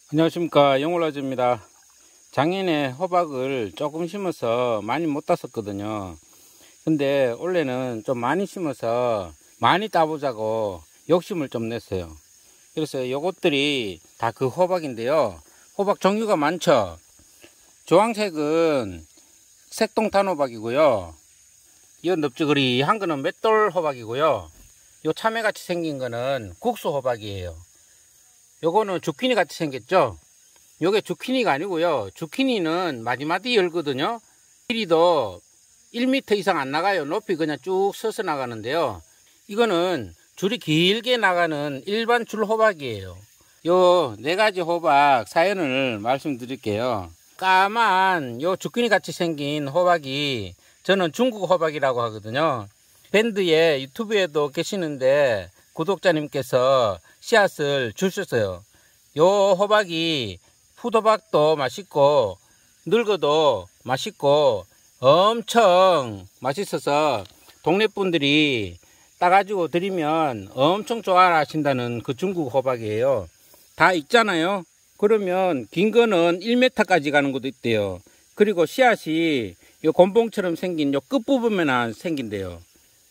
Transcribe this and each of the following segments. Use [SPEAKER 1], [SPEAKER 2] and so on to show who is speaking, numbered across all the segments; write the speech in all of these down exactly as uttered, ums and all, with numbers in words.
[SPEAKER 1] 안녕하십니까, 영월라즈입니다. 작년에 호박을 조금 심어서 많이 못 땄었거든요. 근데 올해는 좀 많이 심어서 많이 따보자고 욕심을 좀 냈어요. 그래서 요것들이 다 그 호박인데요. 호박 종류가 많죠. 주황색은 색동 단호박이고요. 이 넓적거리한 거는 맷돌 호박이고요. 요 참외같이 생긴 거는 국수 호박이에요. 요거는 주키니 같이 생겼죠. 요게 주키니가 아니고요. 주키니는 마디마디 열거든요. 길이도 일 미터 이상 안 나가요. 높이 그냥 쭉 서서 나가는데요. 이거는 줄이 길게 나가는 일반 줄 호박이에요. 요 네 가지 호박 사연을 말씀드릴게요. 까만 요 주키니 같이 생긴 호박이 저는 중국 호박이라고 하거든요. 밴드에 유튜브에도 계시는데 구독자님께서 씨앗을 주셨어요. 요 호박이 푸도박도 맛있고 늙어도 맛있고 엄청 맛있어서 동네 분들이 따가지고 드리면 엄청 좋아하신다는 그 중국 호박이에요. 다 익잖아요. 그러면 긴 거는 일 미터까지 가는 것도 있대요. 그리고 씨앗이 요 곤봉처럼 생긴 요 끝부분에만 생긴대요.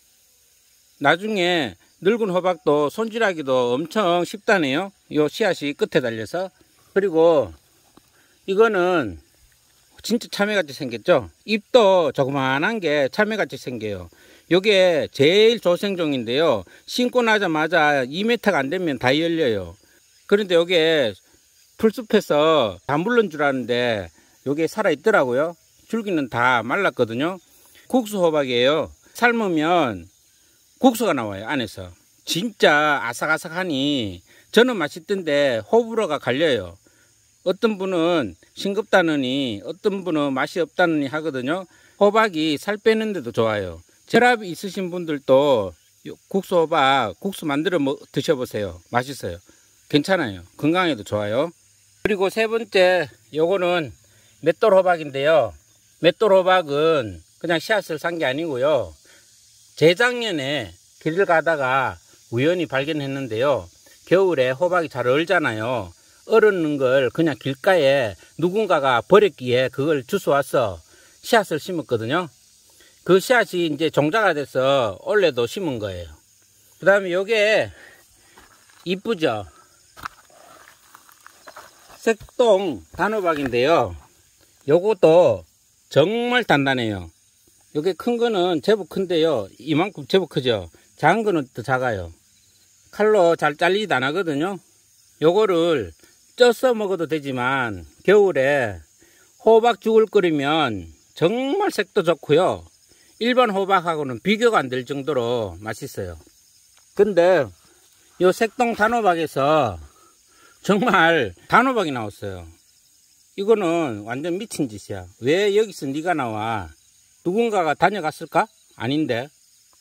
[SPEAKER 1] 나중에 늙은 호박도 손질하기도 엄청 쉽다네요. 요 씨앗이 끝에 달려서. 그리고 이거는 진짜 참외같이 생겼죠. 잎도 조그만한 게 참외같이 생겨요. 요게 제일 조생종인데요. 심고 나자마자 이 미터가 안 되면 다 열려요. 그런데 요게 풀숲에서 다 물른 줄 아는데 요게 살아있더라고요. 줄기는 다 말랐거든요. 국수 호박이에요. 삶으면 국수가 나와요, 안에서. 진짜 아삭아삭하니 저는 맛있던데 호불호가 갈려요. 어떤 분은 싱겁다느니 어떤 분은 맛이 없다느니 하거든요. 호박이 살 빼는데도 좋아요. 혈압이 있으신 분들도 국수 호박 국수 만들어 드셔보세요. 맛있어요. 괜찮아요. 건강에도 좋아요. 그리고 세 번째, 요거는 맷돌 호박인데요. 맷돌 호박은 그냥 씨앗을 산 게 아니고요. 재작년에 길을 가다가 우연히 발견했는데요. 겨울에 호박이 잘 얼잖아요. 얼었는 걸 그냥 길가에 누군가가 버렸기에 그걸 주워와서 씨앗을 심었거든요. 그 씨앗이 이제 종자가 돼서 올해도 심은 거예요. 그 다음에 요게 이쁘죠? 색동 단호박인데요. 요것도 정말 단단해요. 요게 큰 거는 제법 큰데요. 이만큼 제법 크죠. 작은 거는 더 작아요. 칼로 잘 잘리지도 안 하거든요. 요거를 쪄서 먹어도 되지만 겨울에 호박죽을 끓이면 정말 색도 좋고요. 일반 호박하고는 비교가 안 될 정도로 맛있어요. 근데 요 색동 단호박에서 정말 단호박이 나왔어요. 이거는 완전 미친 짓이야. 왜 여기서 네가 나와? 누군가가 다녀갔을까? 아닌데.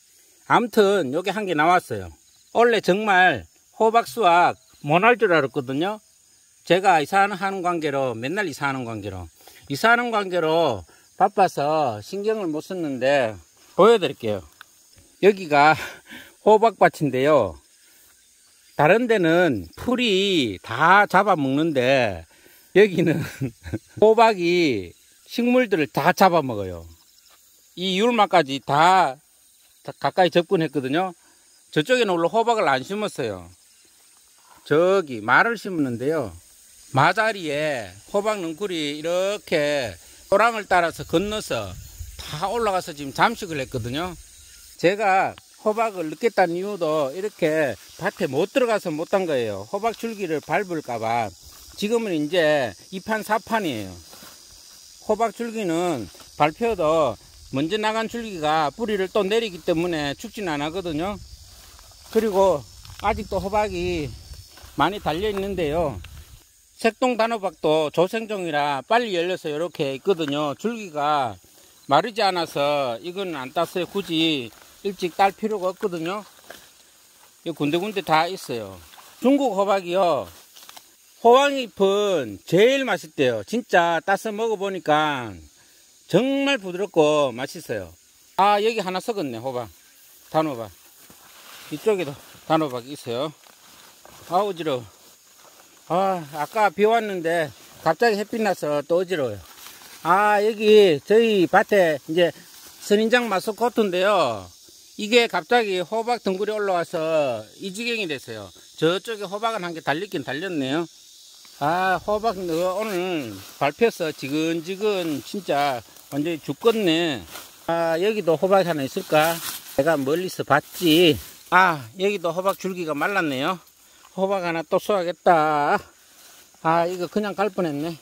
[SPEAKER 1] 아무튼 여기 한 개 나왔어요. 원래 정말 호박 수확 못할 줄 알았거든요. 제가 이사하는 관계로 맨날 이사하는 관계로 이사하는 관계로 바빠서 신경을 못 썼는데 보여드릴게요. 여기가 호박밭인데요. 다른 데는 풀이 다 잡아먹는데 여기는 호박이 식물들을 다 잡아먹어요. 이 율마까지 다 가까이 접근했거든요. 저쪽에는 원래 호박을 안 심었어요. 저기 마를 심었는데요. 마자리에 호박 넝쿨이 이렇게 토랑을 따라서 건너서 다 올라가서 지금 잠식을 했거든요. 제가 호박을 넣겠다는 이유도 이렇게 밭에 못 들어가서 못 한 거예요. 호박 줄기를 밟을까봐. 지금은 이제 이 판 사 판이에요. 호박 줄기는 밟혀도 먼저 나간 줄기가 뿌리를 또 내리기 때문에 죽지는 안 하거든요. 그리고 아직도 호박이 많이 달려 있는데요. 색동 단호박도 조생종이라 빨리 열려서 이렇게 있거든요. 줄기가 마르지 않아서 이건 안 땄어요. 굳이 일찍 딸 필요가 없거든요. 이 군데군데 다 있어요. 중국 호박이요. 호박잎은 제일 맛있대요. 진짜 따서 먹어보니까 정말 부드럽고 맛있어요. 아, 여기 하나 썩었네. 호박 단호박. 이쪽에도 단호박이 있어요. 아, 어지러워. 아, 아까 비 왔는데 갑자기 햇빛 나서 또 어지러워요. 아, 여기 저희 밭에 이제 선인장 마스코트인데요. 이게 갑자기 호박 덩굴이 올라와서 이 지경이 됐어요. 저쪽에 호박은 한 개 달리긴 달렸네요. 아, 호박 오늘 밟혀서 지근지근 진짜 완전히 죽겠네. 아, 여기도 호박 하나 있을까? 내가 멀리서 봤지. 아, 여기도 호박 줄기가 말랐네요. 호박 하나 또 쏘아야겠다. 아, 이거 그냥 갈 뻔했네.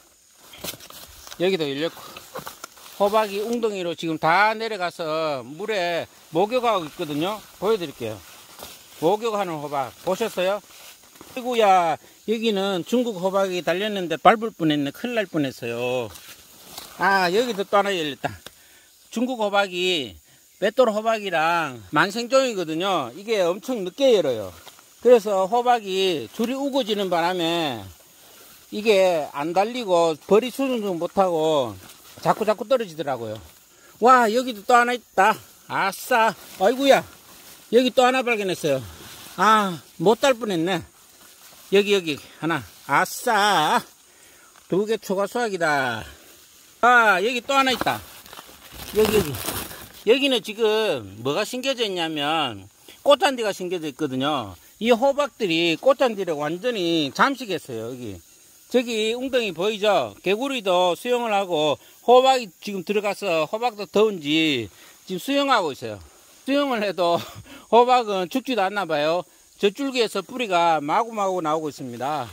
[SPEAKER 1] 여기도 열렸고. 호박이 웅덩이로 지금 다 내려가서 물에 목욕하고 있거든요. 보여드릴게요. 목욕하는 호박 보셨어요? 아이고야, 여기는 중국 호박이 달렸는데 밟을 뻔했네. 큰일 날 뻔했어요. 아, 여기도 또 하나 열렸다. 중국 호박이 맷돌 호박이랑 만생종이거든요. 이게 엄청 늦게 열어요. 그래서 호박이 줄이 우거지는 바람에 이게 안 달리고 벌이 수정도 못하고 자꾸 자꾸 떨어지더라고요. 와, 여기도 또 하나 있다. 아싸. 아이고야, 여기 또 하나 발견했어요. 아, 못 달 뻔했네. 여기 여기 하나. 아싸. 두 개 초과 수확이다. 아, 여기 또 하나 있다. 여기 여기 여기는 지금 뭐가 심겨져 있냐면 꽃잔디가 심겨져 있거든요. 이 호박들이 꽃잔디를 완전히 잠식했어요. 여기 저기 웅덩이 보이죠? 개구리도 수영을 하고 호박이 지금 들어가서 호박도 더운지 지금 수영하고 있어요. 수영을 해도 호박은 죽지도 않나 봐요. 저 줄기에서 뿌리가 마구마구 나오고 있습니다.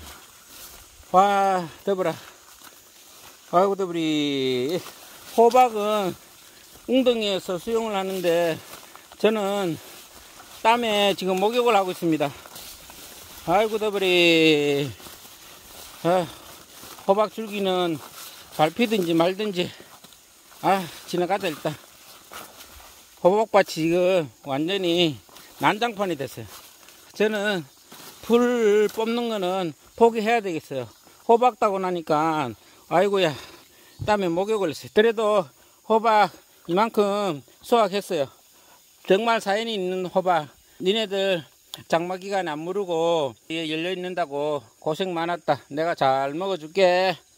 [SPEAKER 1] 와, 더불어. 아이고, 더불이. 호박은 웅덩이에서 수영을 하는데 저는 땀에 지금 목욕을 하고 있습니다. 아이고, 더불이. 아, 호박 줄기는 밟히든지 말든지 아, 지나가자. 일단 호박밭이 지금 완전히 난장판이 됐어요. 저는 풀 뽑는 거는 포기해야 되겠어요. 호박 따고 나니까 아이고야, 땀에 목욕을 했어요. 그래도 호박 이만큼 수확했어요. 정말 사연이 있는 호박. 니네들 장마 기간에 안 무르고 열려 있는다고 고생 많았다. 내가 잘 먹어줄게.